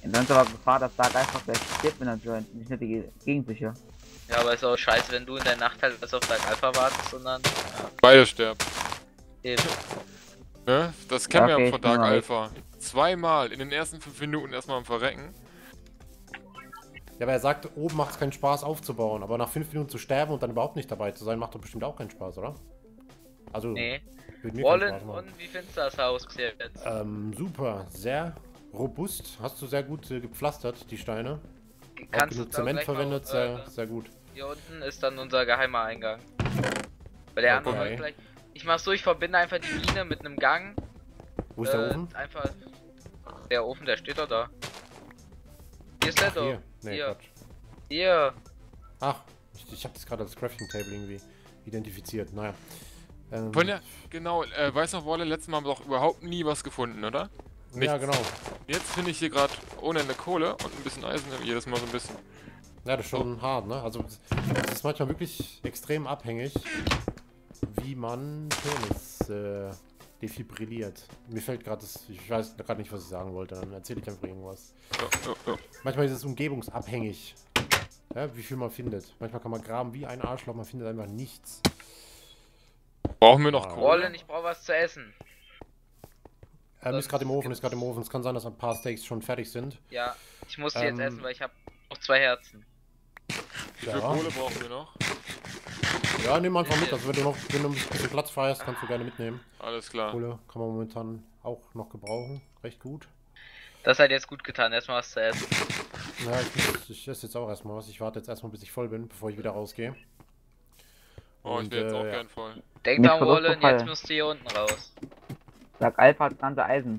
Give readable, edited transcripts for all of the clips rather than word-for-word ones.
Dann ist aber Gefahr, dass Dark einfach gleich stirbt, wenn er joint. Nicht nur die Gegensicher. Ja, aber ist auch scheiße, wenn du in der Nacht halt auf Dark Alpha wartest, sondern. Ja, Beide sterben. eben. Ne? Das kennen wir okay, ja von ich bin Dark mal weg. Alpha. Zweimal in den ersten 5 Minuten erstmal am Verrecken. Ja, aber er sagt, oben macht es keinen Spaß aufzubauen, aber nach 5 Minuten zu sterben und dann überhaupt nicht dabei zu sein, macht doch bestimmt auch keinen Spaß, oder? Also, Nee. würde mir keinen Wallen, Spaß machen. und wie findest du das Haus bis jetzt? Super, sehr robust, hast du sehr gut gepflastert, die Steine. Auch Kannst genug du Zement gleich mal, verwendet, sehr gut. Hier unten ist dann unser geheimer Eingang. Weil der andere Okay. läuft gleich. Ich mach's so, ich verbinde einfach die Mine mit einem Gang. Wo ist der Ofen? Einfach. Der Ofen, der steht doch da. Hier ist der doch. Hier. Nee, Hier. Quatsch. Hier. Ach, ich habe das gerade als Crafting Table irgendwie identifiziert, naja. Von der, genau, weiß noch, Wolle, letztes Mal haben wir doch überhaupt nie was gefunden, oder? Ja, genau. Jetzt finde ich hier gerade ohne Ende Kohle und ein bisschen Eisen, jedes Mal so ein bisschen. Ja, das ist schon hart, ne? Also, es ist manchmal wirklich extrem abhängig, wie man Penis defibrilliert. Mir fällt gerade das, ich weiß gerade nicht, was ich sagen wollte, dann erzähle ich einfach irgendwas. Ja. Manchmal ist es umgebungsabhängig, ja, wie viel man findet. Manchmal kann man graben wie ein Arschloch, man findet einfach nichts. Brauchen wir noch Kohle? Wallen, ich brauche was zu essen. Ist gerade im Ofen, ist gerade im Ofen. Es kann sein, dass ein paar Steaks schon fertig sind. Ja, ich muss die jetzt essen, weil ich habe noch 2 Herzen. Wie viel Kohle brauchen wir noch? Ja, nimm einfach mit. Also wenn du ein bisschen Platz frei hast, kannst du gerne mitnehmen. Alles klar. Kohle kann man momentan auch noch gebrauchen. Recht gut. Das hat jetzt gut getan, erstmal was zu essen. Ja, ich esse jetzt auch erstmal was. Ich warte jetzt erstmal, bis ich voll bin, bevor ich wieder rausgehe. Oh, ich wäre jetzt auch ja. gern voll. Denk Mit dran, Wallen, Produktverfall. jetzt musst du hier unten raus. Dark Alpha hat das ganze Eisen.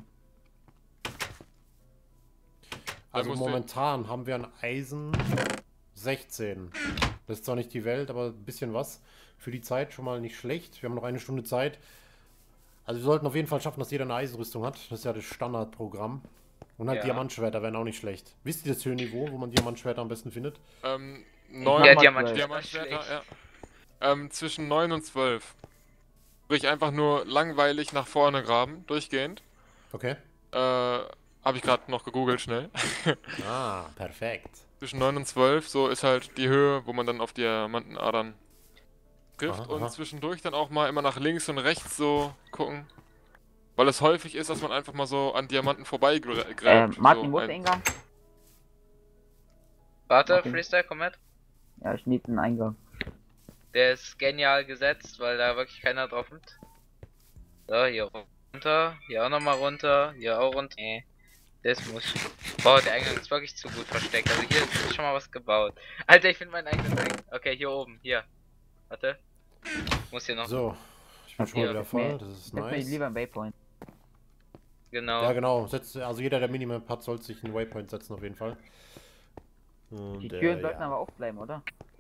Also musst du- momentan haben wir ein Eisen 16. Das ist zwar nicht die Welt, aber ein bisschen was. Für die Zeit schon mal nicht schlecht. Wir haben noch eine Stunde Zeit. Also wir sollten auf jeden Fall schaffen, dass jeder eine Eisenrüstung hat. Das ist ja das Standardprogramm. Und halt Ja. Diamantschwerter wären auch nicht schlecht. Wisst ihr das Höhenniveau, wo man Diamantschwerter am besten findet? 9 Ja, mal Diamant zwölf. Diamantschwerter, ja. Zwischen 9 und 12. Sprich einfach nur langweilig nach vorne graben, durchgehend. Okay. Habe ich gerade noch gegoogelt schnell. Ah, perfekt. Zwischen 9 und 12, so ist halt die Höhe, wo man dann auf Diamantenadern trifft. Aha, Und aha. zwischendurch dann auch mal immer nach links und rechts so gucken. Weil es häufig ist, dass man einfach mal so an Diamanten vorbeigräbt. Martin, so wo ist der Eingang? Warte, Okay. Freestyle, komm mit. Ja, ich need einen Eingang. Der ist genial gesetzt, weil da wirklich keiner drauf kommt. So, hier runter, hier auch nochmal runter, hier auch runter. Nee, das muss. Boah, der Eingang ist wirklich zu gut versteckt. Also hier ist schon mal was gebaut. Alter, ich finde meinen eigenen Eingang. Okay, hier oben, hier. Warte. Ich muss hier noch. So, ich bin schon mal Ja, wieder voll. Das ist Setz mich nice. lieber im Waypoint. Genau. Ja, genau. Also jeder, der Minimap hat, sollte sich einen Waypoint setzen auf jeden Fall. Und, Die Türen sollten ja. aber aufbleiben, oder?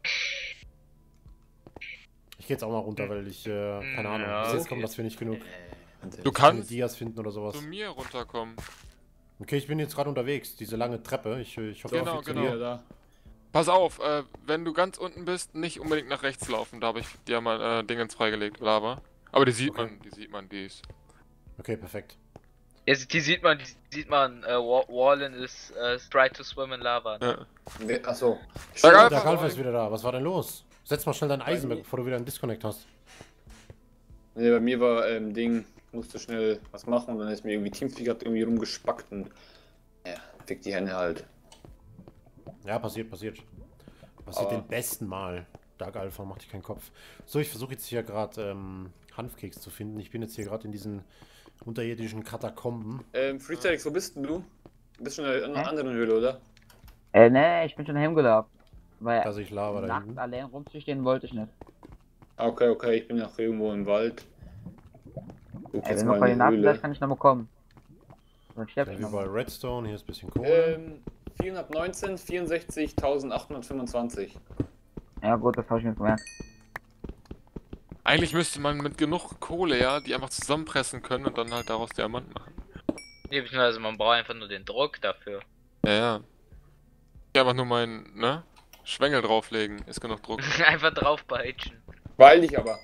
Ich gehe jetzt auch mal runter, weil ich, keine Ahnung, Ja, bis jetzt okay. kommt das für nicht genug. Du Keine kannst Dias finden oder sowas. zu mir runterkommen. Okay, ich bin jetzt gerade unterwegs, diese lange Treppe. Ich hoffe, Genau, das funktioniert. genau. Pass auf, wenn du ganz unten bist, nicht unbedingt nach rechts laufen. Da habe ich dir mal Dingens freigelegt, Lava. Aber die sieht Okay. man, die ist. Okay, perfekt. Jetzt, die sieht man, Wallen ist try to swim in lava. Ne? Ja. Achso. Sag Der einfach, Galfa ist wieder da. Was war denn los? Setz mal schnell dein Eisen weg, bevor du wieder einen Disconnect hast. Nee, bei mir war Ding, musste schnell was machen und dann ist mir irgendwie Teamspeak hat irgendwie rumgespackt und ja, fick die Hände halt. Ja, passiert. Passiert Aber- den besten Mal. Dark Alpha, mach dich keinen Kopf. So, ich versuche jetzt hier gerade Hanfkeks zu finden. Ich bin jetzt hier gerade in diesen unterirdischen Katakomben. Freestyle, wo bist denn du? Du bist schon in einer Hä? anderen Höhle, oder? Nee, ich bin schon heimgelaufen. Weil Da sehe ich Lava da nachts hinten. allein rumzustehen wollte ich nicht. Ah, okay, ich bin noch irgendwo im Wald. Guck Ey, jetzt wenn mal wir in die Koordinaten gleich Höhle. kann ich nochmal kommen. Dann sterb Ja, ich wie noch. bei Redstone, hier ist ein bisschen Kohle. 419, 64.825. Ja gut, das habe ich mir gemerkt. Eigentlich müsste man mit genug Kohle, ja, die einfach zusammenpressen können und dann halt daraus Diamant machen. Nee, beziehungsweise man braucht einfach nur den Druck dafür. Ja. Ich einfach nur meinen, ne? Schwengel drauflegen, ist genug Druck. Einfach draufpeitschen. Weil dich aber.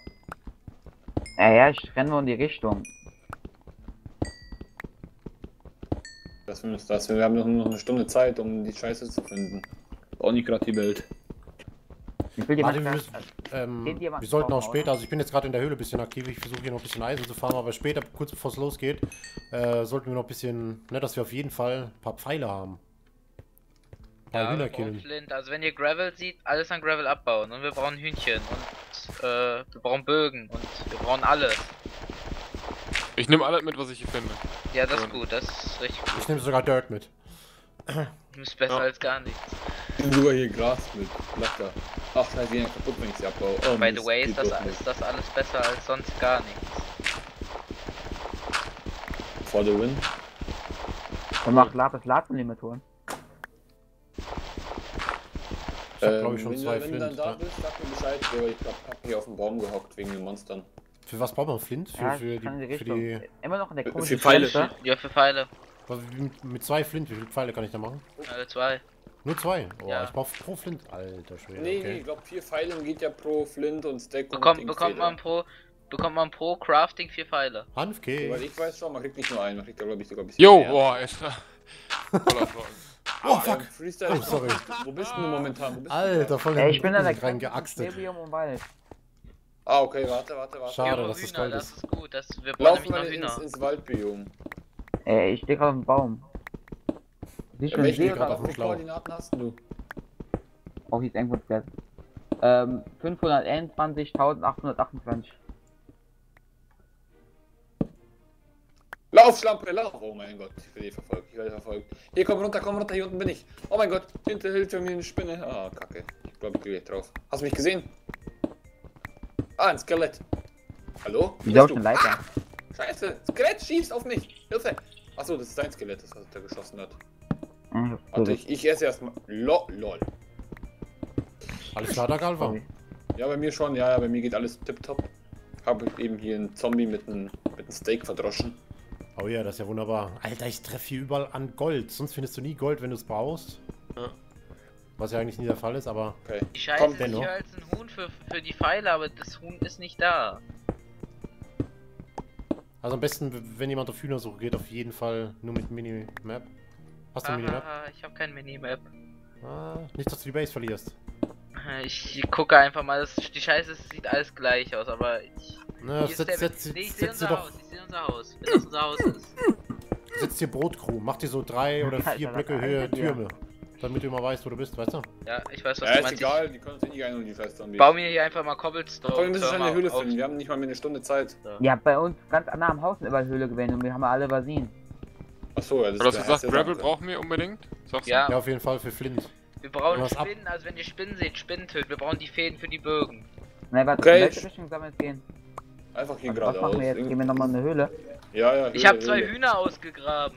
Ja, ich renne nur in die Richtung. Wir haben noch eine Stunde Zeit, um die Scheiße zu finden. Auch nicht gerade die Welt. Ich will Martin, jemanden. wir sollten auch später, also ich bin jetzt gerade in der Höhle ein bisschen aktiv, ich versuche hier noch ein bisschen Eisen zu farmen, aber später, kurz bevor es losgeht, sollten wir noch ein bisschen, ne, dass wir auf jeden Fall ein paar Pfeile haben. Ein paar Ja, Hühner wir brauchen killen. Flint. Also wenn ihr Gravel seht, alles an Gravel abbauen. Und wir brauchen Hühnchen und wir brauchen Bögen und wir brauchen alles. Ich nehme alles mit, was ich hier finde. Ja, das Ja. ist gut, das ist richtig Ich gut. nehme sogar Dirt mit. Das ist besser Ja. als gar nichts. Ich nehme sogar hier Gras mit. Lacker. Ach, scheiße, die gehen kaputt, wenn ich sie abbaue. Oh, By the Mist, way, geht ist doch nicht. das alles besser als sonst gar nichts. For the win. Und macht Lapis Lazuli-Mit holen. Ich habe glaube ich schon wenn 2 wenn du dann Flint. da Ja. bist, sag mir Bescheid. Ich hab hier auf dem Baum gehockt wegen den Monstern. Für was braucht man Flint? Ja, Für schon in die die, für Richtung. die... Immer noch in der Für komischen Pfeile. Grenze. Ja, für Pfeile. Mit 2 Flint, wie viele Pfeile kann ich da machen? 2. Nur 2? Oh, Ja. ich brauche pro Flint. Alter Schwede, Nee, okay. ich glaube 4 Pfeile geht ja pro Flint und Stack und Bekommt man pro Crafting 4 Pfeile. Hanfke. Weil ich weiß schon, man kriegt nicht nur einen, man kriegt da glaube ich sogar ein bisschen Yo, mehr. boah, echt. Voller Flocken. Oh, fuck. Freestyle. Oh, sorry. Wo bist du momentan? Wo bist du Alter, da? voll Ey, ich bin an der Grenze zwischen reingeaxtet. Stabilium und Wald. Ah, okay, warte. Schade, Jo, dass das Hühner, Gold das ist. ist gut. Wir brauchen Lauf nämlich noch mal Hühner. ins Waldbiom. Ey, ich stehe gerade auf dem Baum. Siehst du den Welche See gerade oder auf dem was? Schlauch. Koordinaten hast du? Oh, hier ist irgendwo ein Flat. 521.828. Lauf, Schlampe, lauf! Oh mein Gott, ich werde verfolgt. Hier, komm runter, hier unten bin ich. Oh mein Gott, hinter mir eine Spinne. Ah, kacke. Ich glaube, ich gehe gleich drauf. Hast du mich gesehen? Ah, ein Skelett. Hallo? Ich Bist glaube du? schon Leiter. Scheiße, Skelett schießt auf mich. Hilfe! Achso, das ist dein Skelett, das er geschossen hat. Warte, ich esse erstmal. Lol. Alles klar, da Galva. Ja, bei mir schon, ja, bei mir geht alles tipptopp. Habe ich eben hier einen Zombie mit einem Steak verdroschen. Oh ja, das ist ja wunderbar. Alter, ich treffe hier überall an Gold. Sonst findest du nie Gold, wenn du es brauchst. Ja. Was ja eigentlich nie der Fall ist, aber... Okay. Die Scheiße Komm, ist dennoch. hier als ein Huhn für die Pfeile, aber das Huhn ist nicht da. Also am besten, wenn jemand auf Hühnersuche geht, auf jeden Fall nur mit Minimap. Hast du eine Minimap? Ich habe kein Minimap. Ah, nicht, dass du die Base verlierst. Ich gucke einfach mal, die Scheiße sieht alles gleich aus, aber ich... Na, Hier ist der- setz Nee, ich sehe dir unser doch... Haus, ich sehe unser Haus. Wenn das unser Haus ist. Setz dir Brotkruh. Mach dir so 3 oder 4 Alter, Blöcke was Höhe Alter, Türme. Damit du immer weißt, wo du bist, weißt du? Ja, ich weiß, was Ja, du ist meinst. egal, die können uns eh nicht einholen, die scheiß Ich Zombies. baue mir hier einfach mal Cobblestone. Vor allem müssen wir Türme eine Höhle auf. finden, wir haben nicht mal mehr eine Stunde Zeit. Ja, bei uns ganz nah am Haus über Höhle gewesen und wir haben alle übersehen. Achso, ja, das Aber hast der du gesagt, erste Gravel Sache. brauchen wir unbedingt? Sagst du? Ja, Ja, auf jeden Fall für Flint. wir brauchen Was ab? Spinnen, also wenn ihr Spinnen seht, Spinnen töten. Wir brauchen die Fäden für die Bögen. Nein, warte, Okay. in welche Richtung sollen wir jetzt gehen? Einfach hier Was geradeaus. machen wir jetzt? Gehen wir nochmal in eine Höhle? Ja, Ich habe 2 Hühner ausgegraben.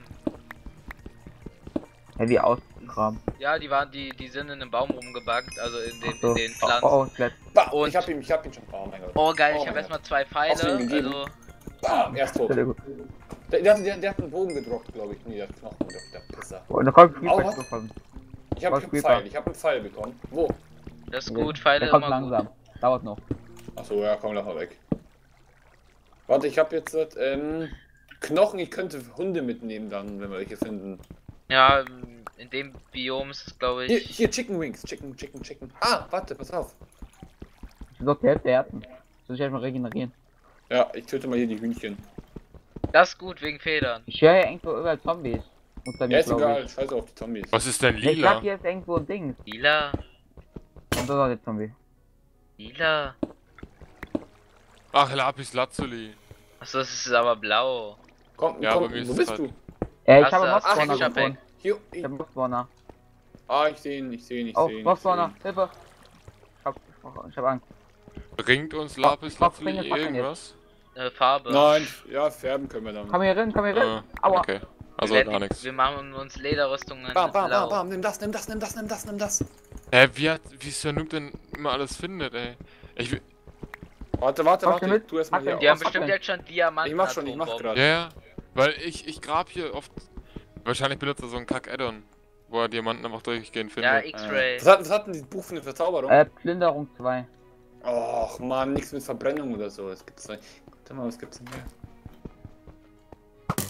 Ja, wie ausgegraben. Ja, die sind in einem Baum rumgebackt, also in So. den Pflanzen. Oh, Flat. Und- ich hab ihn schon. Oh mein Gott. Oh geil, Oh ich habe mein erstmal 2 Pfeile, Hast du ihm gegeben? also... Bam, er ist tot. Sehr gut. Der hat einen Bogen gedroppt, glaube ich. Nee, der hat Knochen gedroppt, der Pisser. Oh, da kommt Au, Creeper was? bekommen. Ich habe Was, einen Creeper? Pfeil, einen Pfeil bekommen. Wo? Das ist gut, Pfeile Der kommt immer gut. langsam. Dauert noch. Achso, ja, komm, lass mal weg. Warte, ich habe jetzt Knochen, ich könnte Hunde mitnehmen dann, wenn wir welche finden. Ja, in dem Biom ist es, glaube Hier, ich... hier, Chicken Wings, Chicken. Ah, warte, pass auf. Ich bin doch die Hälfte Herzen. Soll ich erstmal regenerieren? Ja, ich töte mal hier die Hühnchen. Das ist gut, wegen Federn. Ich höre ja irgendwo überall Zombies. Unter Ja, mir, ist glaub egal, ich. scheiße auf die Zombies. Was ist denn Ich glaube, lila? hier ist irgendwo ein Ding. Lila? Und da ist der Zombie. Lila? Ach, Lapis Lazuli. Achso, es ist aber blau. Komm, Ja, komm, aber mir ist wo es bist halt- du? Ich Hast habe du- einen ach, Mob-Spawner ich hab gefunden. Hier, Ich habe einen Mob-Spawner. ich seh ihn. Oh, Mob-Spawner, Hilfe! Ich hab Angst. Bringt uns Lapis was Lazuli bringt das denn irgendwas? Farbe. Nein, ja, färben können wir dann. Komm hier rein, komm hier rein! Ah, Aua! okay. Also wir, gar nichts. wir machen uns Lederrüstungen Bam, bam, blau. bam, bam, nimm das. Hä, wie ist der Noob denn immer alles findet, ey? Ich will. Warte, Mach dir mit? tu erstmal Mach hier dir- Die haben aus. bestimmt jetzt schon Diamanten. Ich mach schon, ich mach Atombomben. grad. Ja, weil ich grab hier oft. Wahrscheinlich benutzt er so einen Kack-Add-on, wo er Diamanten einfach durchgehend Ja, findet. X-Ray. Was hat denn dieses Buch für eine Verzauberung? Plünderung 2. Och man, nichts mit Verbrennung oder so. Es gibt's nicht. Warte mal, was gibt's denn hier?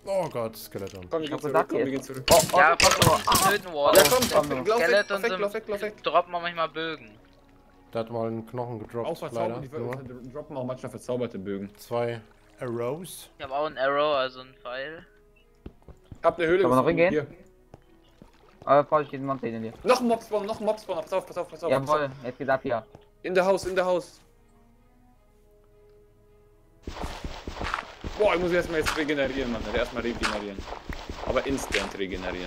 Oh Gott, Skeleton. Komm, wir Ich gehen hab zurück, gesagt, komm, wir jetzt. gehen zurück. Oh, Ja, oh, versuchen zu töten, Wall. Ja, komm, komm, lauf weg, Skeletons lauf weg, lauf weg. droppen wir manchmal Bögen. Der hat mal einen Knochen gedroppt, Auch verzaubert, leider. die Nur droppen auch manchmal verzauberte Bögen. 2 Arrows. Ich habe auch einen Arrow, also einen Pfeil. Hab eine Höhle Sollen wir noch gefunden, hingehen? hier. Vorsicht, jeden Monster hinter dir. Noch ein Mobspawn, pass auf, pass auf. Jawohl, jetzt geht's ab hier. In der Haus. Boah, ich muss erstmal jetzt regenerieren, Mann. Erstmal regenerieren. Aber instant regenerieren.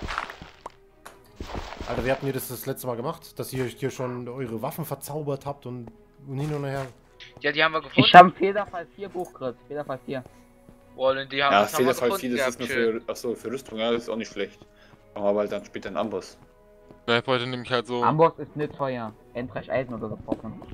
Alter, wie habt ihr das letzte Mal gemacht? Dass ihr hier schon eure Waffen verzaubert habt und hin und her. Ja, die haben wir gefunden. Ich hab Federfall 4 Buch gekriegt. Federfall 4. Wall, und die haben Ja, das haben wir Federfall gefunden 4, das ist gehabt, nur schön. für, achso, für Rüstung, ja, das ist auch nicht schlecht. Aber halt dann später ein Amboss. Ja, ich wollte nämlich halt so. Amboss ist nicht teuer. Endreich Eisen oder so braucht man.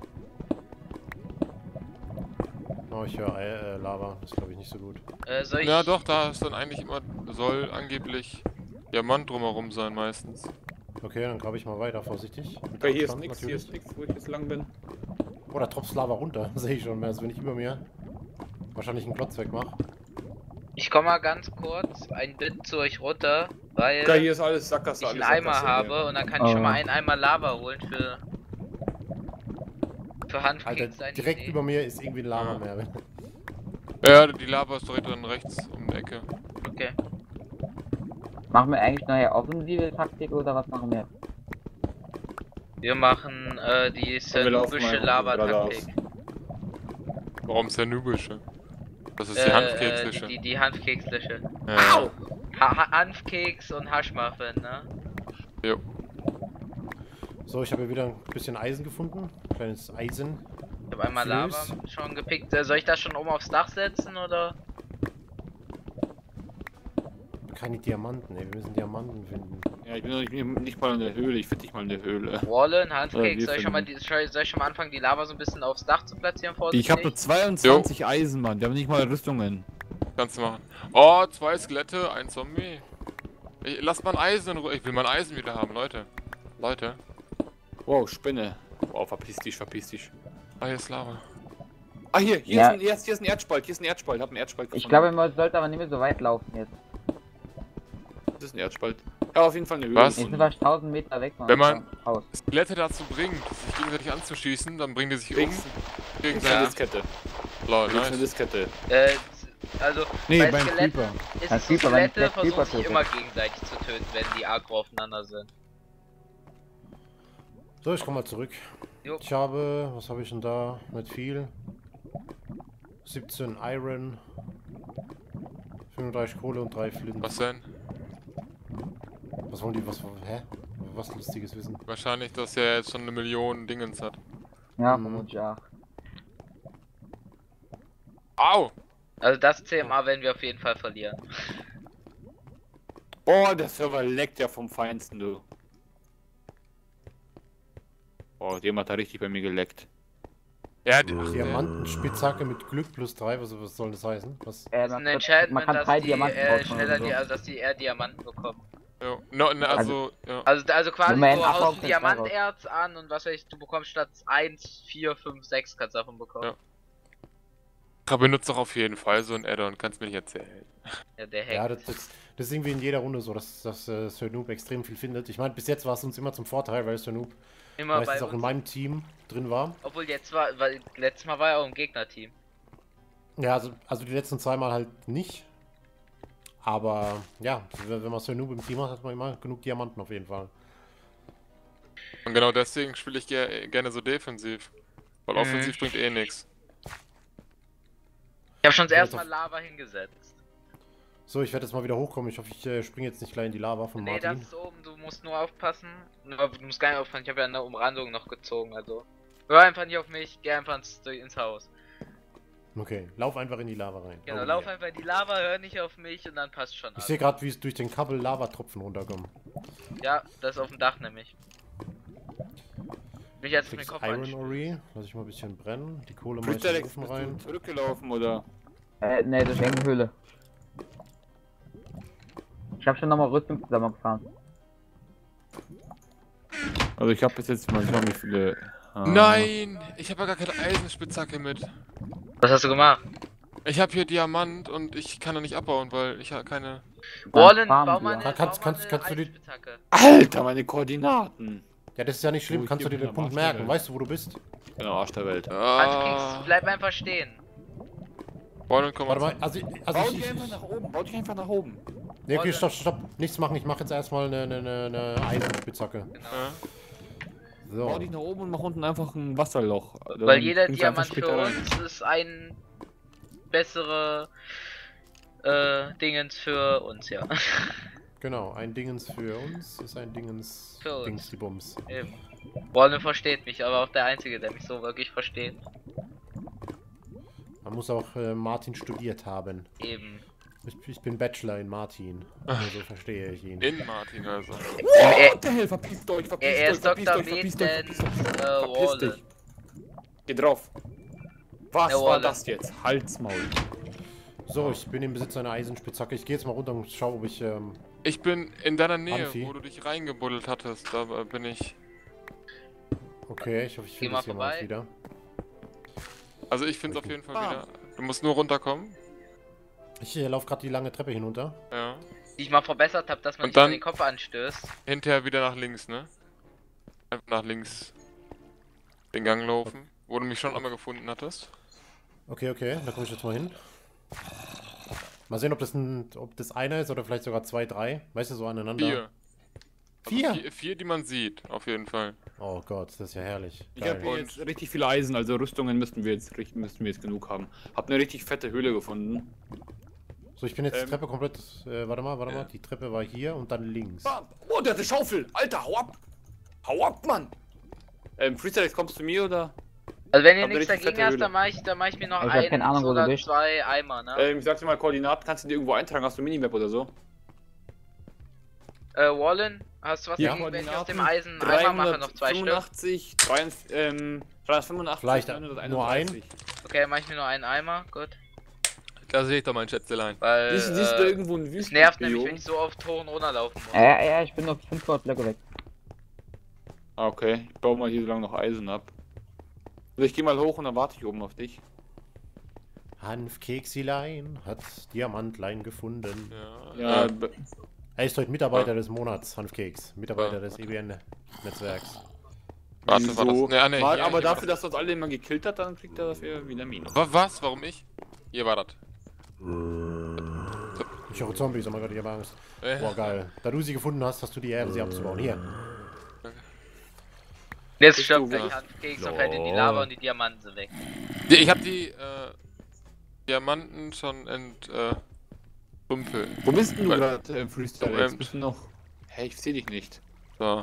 Oh, ich höre Lava. Das ist glaube ich nicht so gut. Soll ich... Ja, doch, da ist dann eigentlich immer. Soll angeblich Diamant drumherum sein, meistens. Okay, dann grabe ich mal weiter, vorsichtig. Mit Okay, hier ist Abstand nichts, natürlich. wo ich jetzt lang bin. Oh, da tropft Lava runter. Sehe ich schon mehr, als wenn ich über mir wahrscheinlich einen Klotz wegmache. Ich komme mal ganz kurz ein Bit zu euch runter, weil Okay, hier ist alles Sackgasse, ich einen alles Eimer Sackgasse, habe ja. und dann kann ich schon mal Oh. einen Eimer Lava holen für Alter, Handkeks. direkt über mir ist irgendwie ein Lava Ja. mehr. Ja, die Lava ist direkt dann rechts um die Ecke. Okay. Machen wir eigentlich nachher offensive Taktik oder was machen wir? Wir machen die wir laufen senubische mal Lava-Taktik. Warum ist der nubische? Das ist die Hanfkekslische. Die Hanfkekslische. Ja. Hanfkeks und Haschmuffin, ne? Jo. So, ich habe hier wieder ein bisschen Eisen gefunden. Kleines Eisen. Ich habe einmal Lava Flöß. schon gepickt. Soll ich das schon oben aufs Dach setzen oder? Keine Diamanten, ey. Wir müssen Diamanten finden. Ja, ich bin noch nicht mal in der Höhle, ich finde nicht mal in der Höhle. Wallen, Ja, Hanfkeks. wir Soll ich schon mal soll ich schon mal anfangen, die Lava so ein bisschen aufs Dach zu platzieren? Ich habe nur 22 Eisen, Mann. Wir haben nicht mal Rüstungen. Kannst du machen. Oh, 2 Skelette, ein Zombie. Lass mal ein Eisen in Ruhe. Ich will mein Eisen wieder haben, Leute. Leute. Wow, Spinne. Wow, verpiss dich. Ah, hier ist Lava. Ah, hier Ja. ist ein Erdspalt, Hab einen Erdspalt gefunden. Ich glaube, man sollte aber nicht mehr so weit laufen jetzt. Das ist ein Erdspalt. Ja, auf jeden Fall eine Höhle. Was? Jetzt sind wir 1000 Meter weg von Wenn man- unserem Haus. Skelette dazu bringt, sich gegenseitig anzuschießen, dann bringen die sich um. Kriegst eine Gegenseitig. Diskette. Lol, Kriegst eine nice. Diskette. Also Nee, bei beim Skeletten Creeper. ist Beim es so, Creeper, wenn ich Skelette gleich Creeper versuchen sich töte. immer gegenseitig zu töten, wenn die aggro aufeinander sind. So, ich komme mal zurück. Jo. Ich habe, was habe ich denn da? Nicht viel. 17 Iron, 35 Kohle und 3 Flint. Was denn? Was wollen die, hä? Was lustiges Wissen. Wahrscheinlich, dass er jetzt schon 1 Million Dingens hat. Ja, Mhm. vermutlich auch. Au! Also das CMA werden wir auf jeden Fall verlieren. Boah, der Server leckt ja vom Feinsten, du. Boah, jemand hat richtig bei mir geleckt. Ja, Diamantenspitzhacke mit Glück plus 3, was soll das heißen? Was? Das ist Man ein Enchantment, man kann dass 3 die Diamanten schneller rausholen. die, also dass die eher Diamanten bekommen. ja. No, ne, also, ja. Also quasi Wenn man du einen haust abhaut, ein kriegst du Diamanterz an und was weiß ich, du bekommst statt 1, 4, 5, 6 kannst du davon bekommen. Ja. Ich benutze doch auf jeden Fall so ein Add-on, kannst mir nicht erzählen. Ja, der Ja, hackt. das ist irgendwie in jeder Runde so, dass Sir Noob extrem viel findet. Ich meine, bis jetzt war es uns immer zum Vorteil, weil Sir Noob Immer bei meistens auch in uns. meinem Team drin war. Obwohl jetzt war, weil letztes Mal war er auch im Gegnerteam. Ja, also die letzten 2 Mal halt nicht. Aber ja, wenn man Sir Noob im Team hat, hat man immer genug Diamanten auf jeden Fall. Und genau deswegen spiele ich gerne so defensiv. Weil offensiv bringt eh nichts. Ich habe schon das Ja, erste doch. Mal Lava hingesetzt. So, ich werde jetzt mal wieder hochkommen. Ich hoffe, ich springe jetzt nicht gleich in die Lava von Nee, Martin. das ist oben, du musst nur aufpassen. Du musst gar nicht aufpassen, ich habe ja eine Umrandung noch gezogen, also. Hör einfach nicht auf mich, geh einfach ins Haus. Okay, lauf einfach in die Lava rein. Genau, Oh, lauf yeah. einfach in die Lava, hör nicht auf mich und dann passt schon Ich alles. sehe gerade, wie es durch den Kabel Lavatropfen runterkommen. Ja, das ist auf dem Dach nämlich. Will ich jetzt mit dem Fix Kopf Iron anschließen. Ore, lass ich mal ein bisschen brennen. Die Kohle mache ich in den Alex, Ofen bist rein. du zurückgelaufen, oder? Ne, durch irgendeine Höhle. Ich habe schon nochmal Rüstung zusammengefahren. Also ich habe bis jetzt mal wie viele... Nein! Ich habe ja gar keine Eisenspitzhacke mit. Was hast du gemacht? Ich habe hier Diamant und ich kann da nicht abbauen, weil ich keine... Wallen, farmen bau wir. mal eine, Kannst- bau mal kannst- eine kannst du die- Eisenspitzhacke. Alter, meine Koordinaten. Ja, das ist ja nicht schlimm. Oh, Kannst du hier dir den bin Punkt am Arsch der merken? Welt. Weißt du, wo du bist? Genau, Arsch der Welt. Hanfkeks, bleib einfach stehen. Wollen, komm Warte mal. mal, also Bau dich einfach nach oben, bau dich einfach nach oben. Nee, okay, stopp. Nichts machen. Ich mache jetzt erstmal eine Eisenspitzhacke. Genau. Ja. So. Bau dich nach oben und mach unten einfach ein Wasserloch. Weil Dann jeder springst du einfach Diamant für später rein. uns ist ein bessere Dingens für uns, ja. Genau, ein Dingens für uns ist ein Dingens. Für uns. Dings die Bums. Eben. Wallen versteht mich, aber auch der Einzige, der mich so wirklich versteht. Man muss auch Martin studiert haben. Eben. Ich bin Bachelor in Martin. Also verstehe ich ihn. In Martin also. Er, Der Hell, verpisst euch, verpisst er euch, ist verpisst Dr. euch, verpisst Beten, euch, verpisst euch. Verpiss dich. Wallen. Geh drauf. Was Ja, war Wallen. das jetzt? Halsmaul. So, ich bin im Besitz einer Eisenspitzhacke. Ich gehe jetzt mal runter und schau, ob ich. Ich bin in deiner Nähe, Hanfi. wo du dich reingebuddelt hattest. Da bin ich. Okay, ich hoffe, ich Geh finde mal das hier mal vorbei. wieder. Also ich find's auf jeden Fall Ah. wieder. Du musst nur runterkommen. Ich laufe gerade die lange Treppe hinunter. Ja. Die ich mal verbessert habe, dass man Und sich an dann- den Kopf anstößt. Hinterher wieder nach links, ne? Einfach nach links den Gang laufen. Wo du mich schon einmal gefunden hattest. Okay, da komme ich jetzt mal hin. Mal sehen, ob das einer ist oder vielleicht sogar 2, 3. Weißt du, so aneinander. 4. Vier? Vier, die man sieht, auf jeden Fall. Oh Gott, das ist ja herrlich. Ich habe hier Und- jetzt richtig viele Eisen, also Rüstungen müssten wir jetzt genug haben. Hab eine richtig fette Höhle gefunden. So, ich bin jetzt die Treppe komplett. Warte mal. Die Treppe war hier und dann links. Bam. Oh, der hat eine Schaufel. Alter, hau ab. Hau ab, Mann. Freestyle, jetzt kommst du zu mir oder? Also wenn ihr Hab eine nichts richtig dagegen fette hast, Höhle. dann mach ich mir noch Ich hab keine Ahnung, wo du oder bist. 2 Eimer, ne? Ich sag dir mal Koordinaten, kannst du dir irgendwo eintragen? Hast du Minimap oder so? Wallen, hast du was Ja. dagegen, wenn ich aus dem Eisen Eimer mache, noch 2 Stück? 385, 385, Vielleicht 931. nur ein? Okay, dann mach ich mir nur einen Eimer, gut. Da sehe ich doch mein Schätzelein. Weil, Siehst du da irgendwo ein es nervt nämlich, Wüstenbiom? wenn ich so oft hoch und runter laufen muss. Ja, ich bin noch 500 Blöcke weg. Ah, okay. Ich baue mal hier so lange noch Eisen ab. Also ich gehe mal hoch und dann warte ich oben auf dich. Hanfkeksilein hat Diamantlein gefunden. Ja. Ja, Er ist heute Mitarbeiter des Monats, Hanfkeks. Mitarbeiter des EBN-Netzwerks. Warte, war das. wieso? Nee, Mal, hier, aber hier dafür, war dass du uns alle immer gekillt hat, dann kriegt er dafür wieder Minus. das. Was? Warum ich? Hier war das. Ich höre Zombies, oh mein Gott, ich habe Angst. Boah, geil. Da du sie gefunden hast, hast du die Ehre, sie abzubauen. Hier. Jetzt Bist stirbt du gleich was? Handkeks und fällt in die Lava und die Diamanten sind weg. Ich habe die Diamanten schon dumpel. Wo bist denn du Weil- gerade, Freestyle? So, Jetzt bist du noch. Hey, ich seh dich nicht. So.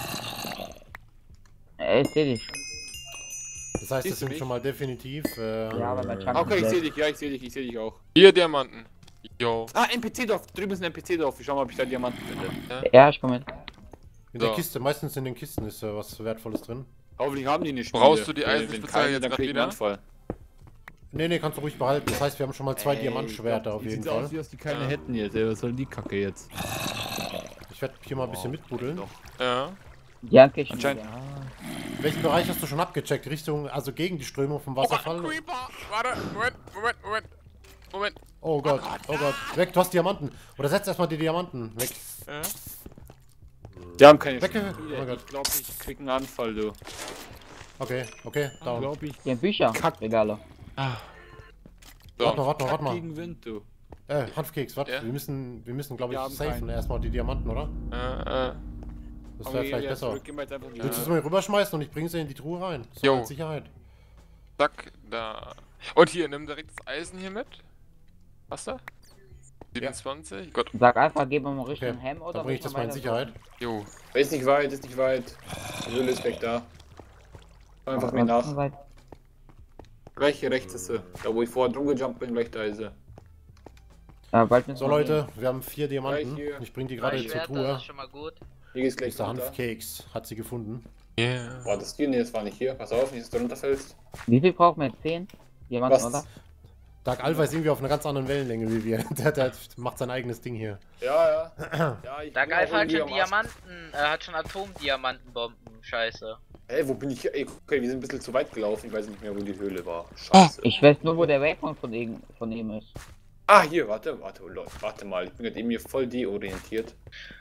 Ich seh dich. Das heißt, Siehst das du sind mich? schon mal definitiv. Ja, aber mein Chunk Okay, ich ist seh weg. dich, ja, ich seh dich, ich seh dich auch. Hier Diamanten. Jo. Ah, NPC-Dorf, drüben ist ein NPC-Dorf. Ich schau mal, ob ich da Diamanten finde. Ja, ich komm mit. In der So. Kiste, meistens in den Kisten ist was Wertvolles drin. Hoffentlich haben die nicht Brauchst du die Wenn Eisenspitzhacke keine, jetzt dann grad krieg ich einen wieder? Anfall. Nee, kannst du ruhig behalten. Das heißt, wir haben schon mal 2 Ey, Diamantschwerter auf Wie jeden sieht's aus, Fall. wie dass die keine Ja. hätten jetzt, ey. Was soll die Kacke jetzt? Ich werde hier mal ein bisschen mitbuddeln. Ja. Die Handkeks. Anscheinend. Welchen Bereich hast du schon abgecheckt? Richtung, also gegen die Strömung vom Wasserfall? Creeper! Warte, Moment. Oh Gott, oh Gott. Weg, du hast Diamanten. Oder setz erstmal die Diamanten weg. Ja. Die haben keine Wecke. Spiele. Oh mein Gott. Ich glaube, ich krieg einen Anfall, du. Okay, down. Glaub ich. Die haben Bücher. Regale. So. Warte mal. Gegen Wind, du. Hanfkeks, warte. Ja? Wir müssen glaube Wir ich, haben safen keinen. erstmal die Diamanten, oder? Das wäre vielleicht besser. Gehen wir jetzt einfach wieder. Willst du es mal rüberschmeißen und ich bringe sie in die Truhe rein? So Jo. als Sicherheit. Zack, da. Und hier, nimm direkt das Eisen hier mit. Hast du? 27? Gott. Sag einfach, gehen wir mal Richtung Okay, Hem oder dann bringe ich das mal in Sicherheit. Jo. Ist nicht weit, ist nicht weit. Die Höhle ist weg da. Schau einfach mir nach. Gleich hier rechts ist sie. Da wo ich vorher drum gejumpt bin, gleich da ist sie. Bald müssen So wir Leute, wir haben 4 Diamanten. Gleich hier. Ich bringe die Drei gerade zur Schwerter, Truhe. das ist schon mal gut. Hier geht's gleich Mr. runter. Hanfkeks hat sie gefunden. Yeah. Boah, das die, nee, das war nicht hier. Pass auf, nicht, dass du runterfällst. gehen. Wie viel brauchen wir jetzt? 10? Diamanten, Was? oder? Dark Alpha ist irgendwie auf einer ganz anderen Wellenlänge wie wir. Der macht sein eigenes Ding hier. Ja. Ja, ich Da bin auch Geif hat irgendwie schon am Arsch. Diamanten, hat schon Atomdiamantenbomben, scheiße. Ey, wo bin ich? Ey, okay, wir sind ein bisschen zu weit gelaufen. Ich weiß nicht mehr, wo die Höhle war. Scheiße. Ich weiß nur, wo der Waypoint von ihm ist. Ah, hier, warte mal. Ich bin gerade eben hier voll deorientiert.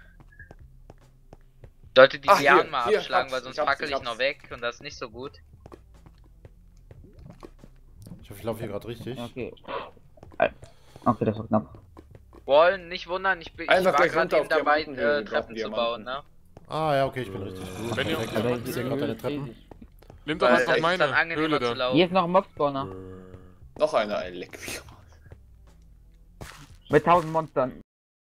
Sollte die Ach, hier, Lianen mal hier, abschlagen, hab's, weil sonst ich hab's, fackel ich ich hab's. noch weg und das ist nicht so gut. Ich hoffe, ich laufe hier gerade richtig. Okay. Okay, das war knapp. Wollen, nicht wundern, ich war Einfach gleich gerade runter eben auf dabei, Diamantenhöhle, wir Treppen brauchen zu bauen, ne? Ah, ja, okay, ich bin richtig. Gut, Wenn ihr- perfekt. Ich sehe gerade deine Treppen. Nimm doch Weil einfach das ist dann meine angenehmer Höhle zu da. laufen. Hier ist noch ein Mob-Spawner. Noch einer, ein Leck. Mit 1000 Monstern.